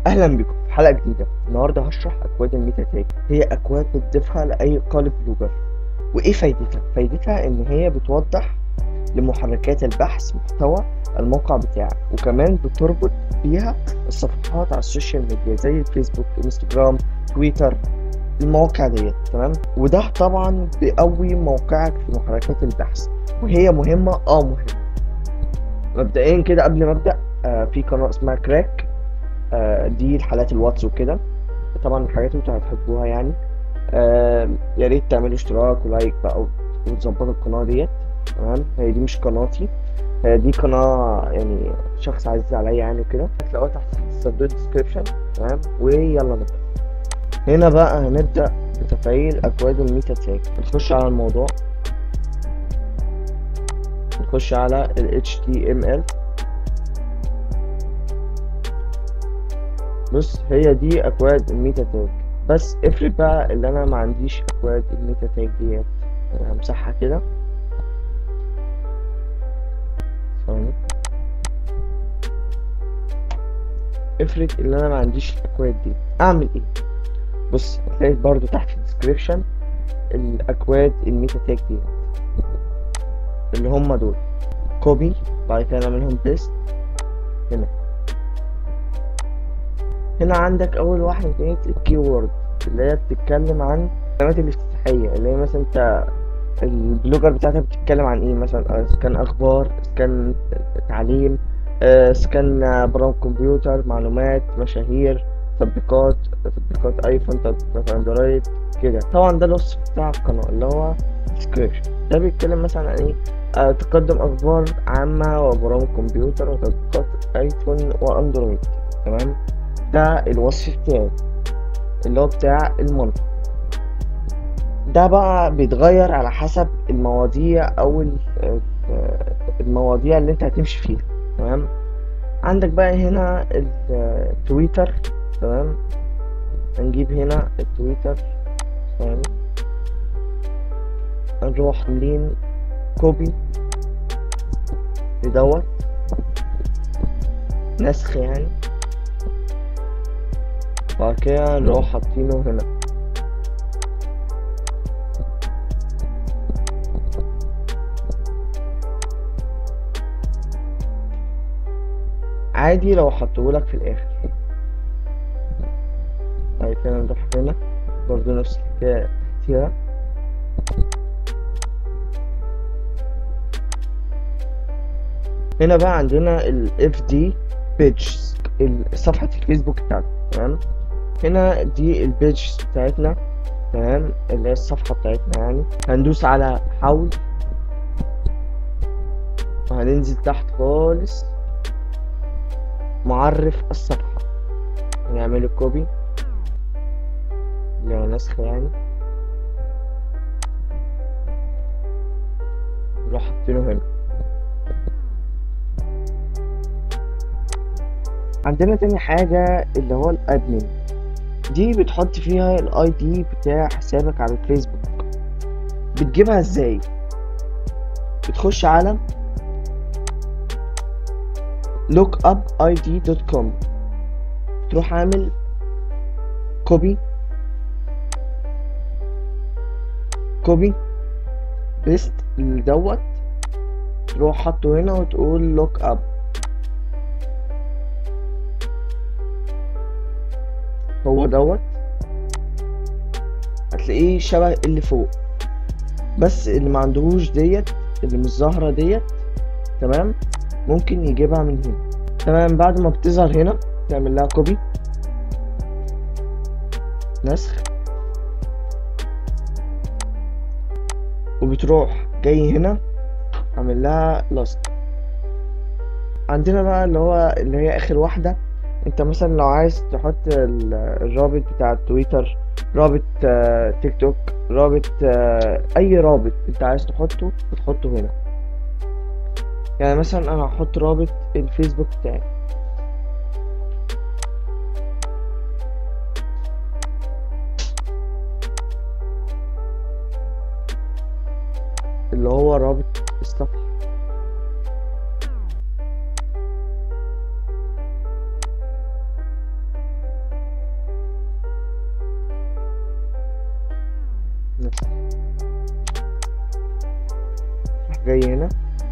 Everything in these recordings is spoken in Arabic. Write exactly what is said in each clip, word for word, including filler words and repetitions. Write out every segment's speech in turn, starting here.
اهلا بكم في حلقه جديده. النهارده هشرح اكواد الميتا تاج. هي اكواد بتضيفها لاي قالب بلوجر. وايه فايدتها؟ فايدتها ان هي بتوضح لمحركات البحث محتوى الموقع بتاعك، وكمان بتربط بيها الصفحات على السوشيال ميديا زي الفيسبوك، انستجرام، تويتر، المواقع ديت. تمام. وده طبعا بيقوي موقعك في محركات البحث، وهي مهمه اه مهمه. مبدئيا كده قبل ما ابدا، آه في قناه اسمها كراك، آه دي الحالات الواتس وكده. طبعا الحاجات اللي انتوا هتحبوها يعني. آه يا ريت تعملوا اشتراك ولايك بقى وتظبطوا القناة ديت. تمام. هي دي مش قناتي، هي دي قناة يعني شخص عزيز عليا يعني وكده. هتلاقوها تحت في الصندوق الديسكريبشن. تمام. ويلا نبدأ. هنا بقى هنبدأ بتفعيل أكواد الميتا تاج. نخش على الموضوع، نخش على ال إتش تي إم إل. بص، هي دي أكواد الميتا تاج. بس افرض بقى اللي انا ما عنديش اكواد الميتا تاج ديت، همسحها كده. ثواني. افرض ان انا ما عنديش الاكواد دي، اعمل ايه؟ بص، هتلاقي برضو تحت في الديسكريبشن الاكواد الميتا تاج ديت اللي هم دول. كوبي، بعد كده نعملهم بيست. هنا هنا عندك اول واحده ديت الكي وورد، اللي هي بتتكلم عن الكلمات الافتتاحيه، اللي هي مثلا انت البلوجر بتاعتك بتتكلم عن ايه، مثلا اذا كان اخبار، اذا كان تعليم، اذا كان برامج كمبيوتر، معلومات، مشاهير، تطبيقات تطبيقات ايفون، تطبيقات اندرويد كده. طبعا ده الوصف بتاع القناه اللي هو description. ده بيتكلم مثلا عن ايه؟ آه تقدم اخبار عامه وبرامج كمبيوتر وتطبيقات ايفون واندرويد. تمام. ده الوصف بتاعي اللي هو بتاع المنطق. ده بقى بيتغير على حسب المواضيع او المواضيع اللي انت هتمشي فيها. تمام. عندك بقى هنا التويتر. تمام. هنجيب هنا التويتر. ثواني. نروح عاملين كوبي لدوت، نسخ يعني، بعد كده نروح حاطينه هنا. عادي لو حطهولك في الاخر. بعد كده نروح هنا برضو نفس الحكاية تحتيها. هنا بقى عندنا ال إف دي pages، صفحة الفيسبوك بتاعتنا. تمام. هنا دي البيج بتاعتنا. تمام. اللي هي الصفحة بتاعتنا يعني. هندوس على حول وهننزل تحت خالص معرف الصفحة، هنعمل كوبي اللي هو نسخ يعني، نروح حاطينه هنا. عندنا تاني حاجة اللي هو الادمن. دي بتحط فيها الاي دي بتاع حسابك على الفيسبوك. بتجيبها ازاي؟ بتخش على لوك اب اي دي دوت كوم، تروح عامل كوبي كوبي بيست دوت، تروح حاطه هنا وتقول لوك اب. هو دوت هتلاقيه شبه اللي فوق، بس اللي ما عندهوش ديت، اللي مش ظاهره ديت. تمام. ممكن يجيبها من هنا. تمام. بعد ما بتظهر هنا تعمل لها كوبي، نسخ، وبتروح جاي هنا عامل لها لاست. عندنا بقى اللي هو اللي هي اخر واحده. انت مثلا لو عايز تحط الرابط بتاع تويتر، رابط تيك توك، رابط اي رابط انت عايز تحطه بتحطه هنا. يعني مثلا انا هحط رابط الفيسبوك بتاعي، اللي هو رابط الصفحة. جاي هنا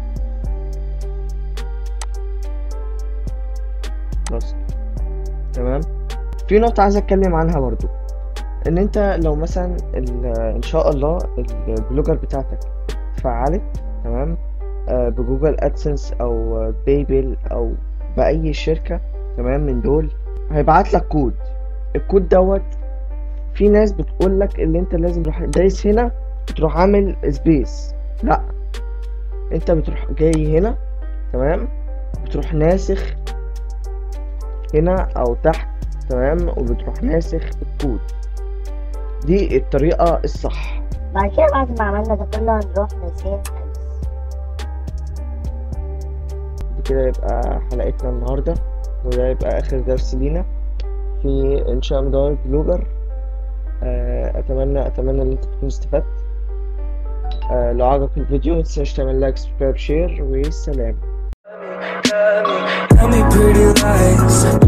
بس. تمام. في نقطة عايز اتكلم عنها برضو، ان انت لو مثلا ان شاء الله البلوجر بتاعتك اتفعلت تمام آه بجوجل ادسنس او بايبل او باي شركة تمام من دول، هيبعت لك كود. الكود دوت في ناس بتقول لك اللي انت لازم تروح دايس هنا بتروح عامل سبيس، لا انت بتروح جاي هنا تمام، بتروح ناسخ هنا او تحت تمام، وبتروح ناسخ الكود. دي الطريقة الصح. بعد كده بعد ما عملنا ده كله هنروح نسيب بكده يبقى حلقتنا النهاردة، وده يبقى آخر درس لينا في إنشاء مدونة بلوجر. أتمنى أتمنى إن أنت تكون استفدت. لو عجبك الفيديو متنساش تعمل لايك سبسكرايب شير، والسلام.